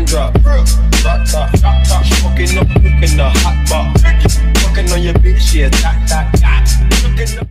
drop. Drop top, fucking up, cooking the hot pot. Fucking on your bitch, yeah, that.